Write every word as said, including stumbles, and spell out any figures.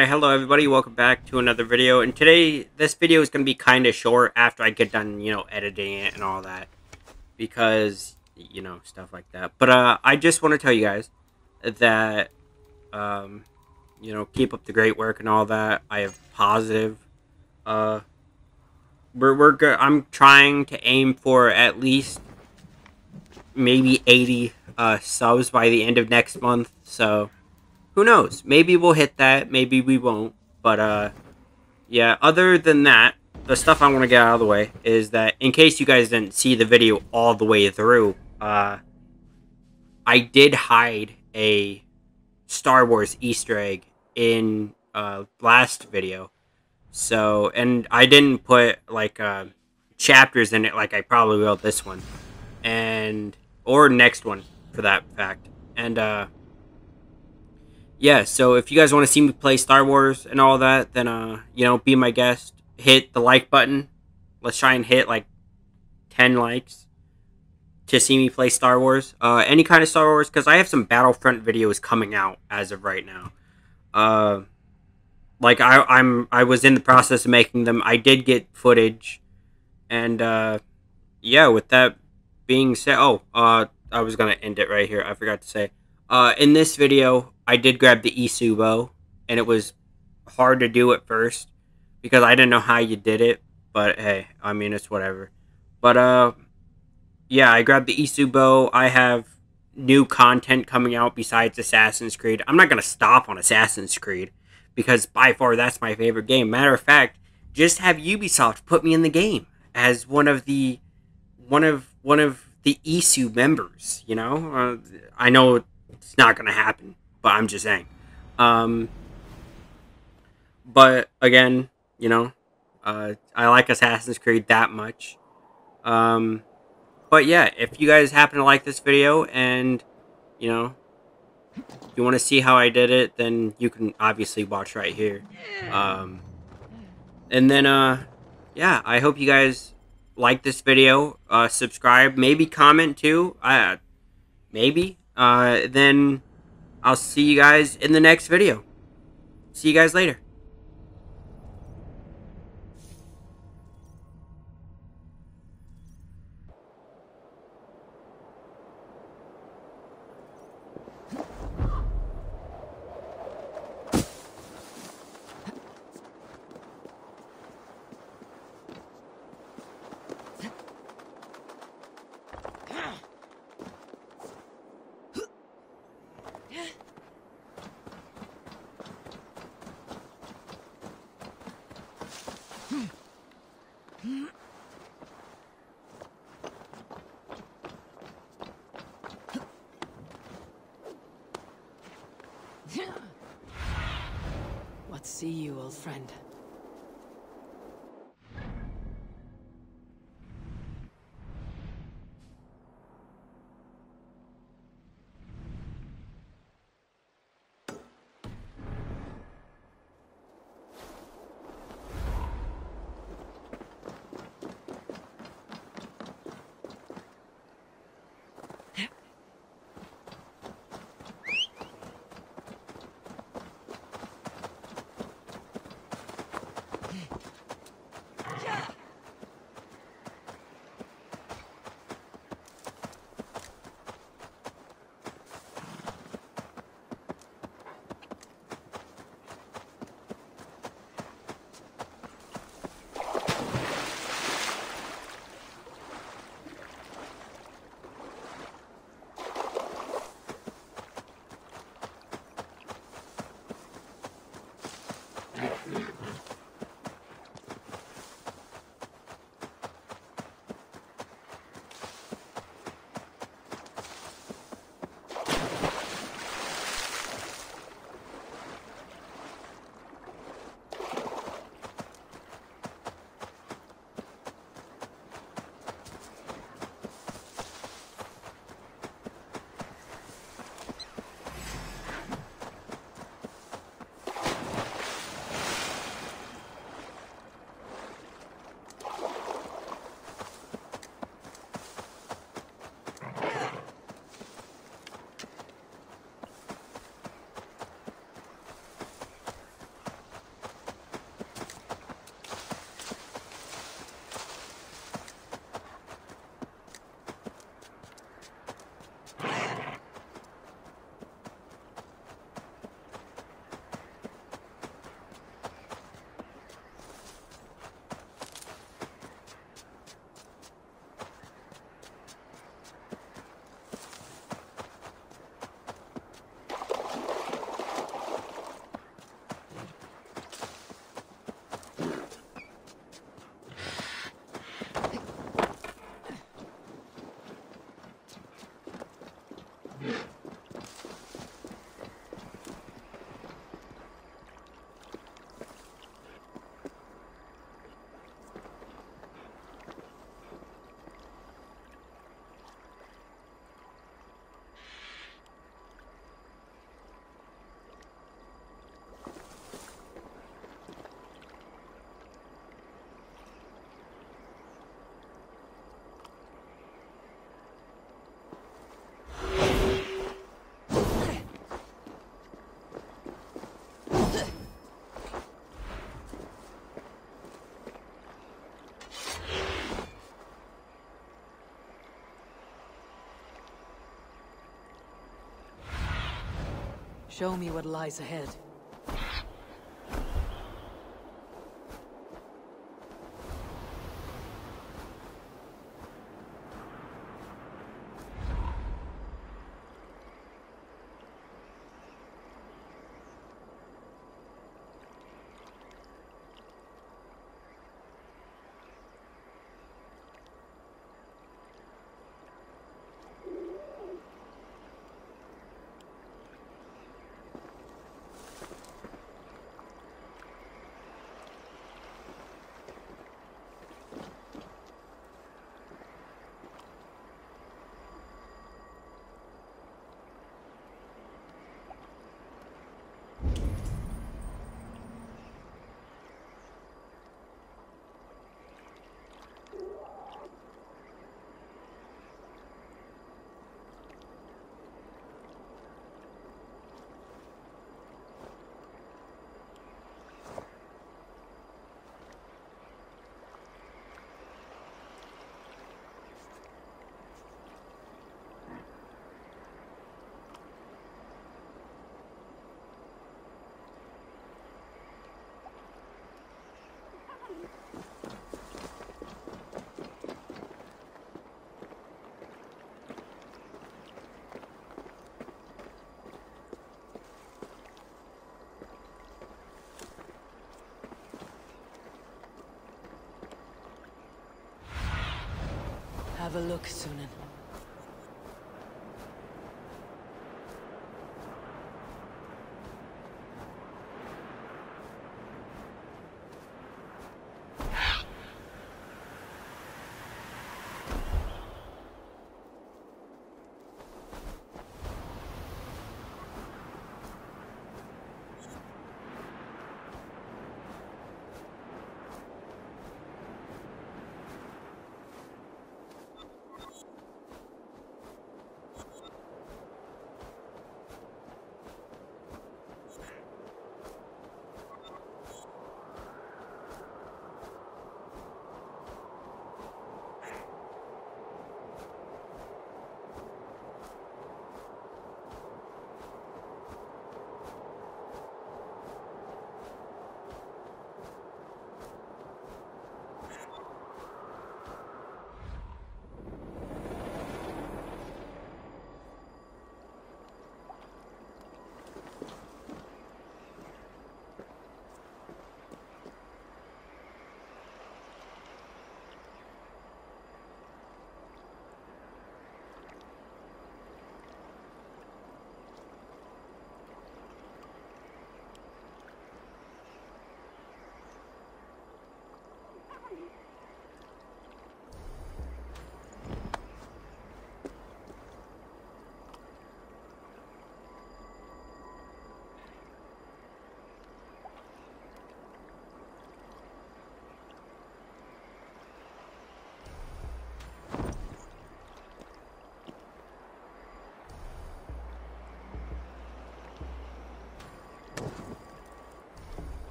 Alright, hello everybody, welcome back to another video, and today, this video is going to be kind of short after I get done, you know, editing it and all that, because, you know, stuff like that. But, uh, I just want to tell you guys that, um, you know, keep up the great work and all that. I have positive, uh, we're, we're good. I'm trying to aim for at least maybe eighty, uh, subs by the end of next month, so who knows? Maybe we'll hit that. Maybe we won't. But, uh, yeah, other than that, the stuff I want to get out of the way is that in case you guys didn't see the video all the way through, uh, I did hide a Star Wars Easter egg in, uh, last video. So, and I didn't put, like, uh, chapters in it like I probably will this one. And, or next one, for that fact. And, uh... yeah, so if you guys want to see me play Star Wars and all that, then, uh, you know, be my guest. Hit the like button. Let's try and hit, like, ten likes to see me play Star Wars. Uh, any kind of Star Wars, because I have some Battlefront videos coming out as of right now. Uh, like, I, I'm, I was in the process of making them. I did get footage. And, uh, yeah, with that being said... Oh, uh, I was going to end it right here. I forgot to say. Uh, in this video, I did grab the Isu bow, and it was hard to do at first, because I didn't know how you did it, but hey, I mean, it's whatever. But, uh, yeah, I grabbed the Isu bow. I have new content coming out besides Assassin's Creed. I'm not going to stop on Assassin's Creed, because by far that's my favorite game. Matter of fact, just have Ubisoft put me in the game as one of the, one of, one of the Isu members, you know? Uh, I know it's not going to happen, but I'm just saying. Um, but again, you know, uh, I like Assassin's Creed that much. Um, but yeah, if you guys happen to like this video and, you know, you want to see how I did it, then you can obviously watch right here. Um, and then, uh, yeah, I hope you guys like this video. Uh, subscribe, maybe comment too. Uh, maybe. Uh, then I'll see you guys in the next video. See you guys later. Let's see you, old friend. Show me what lies ahead. Have a look, Sunan.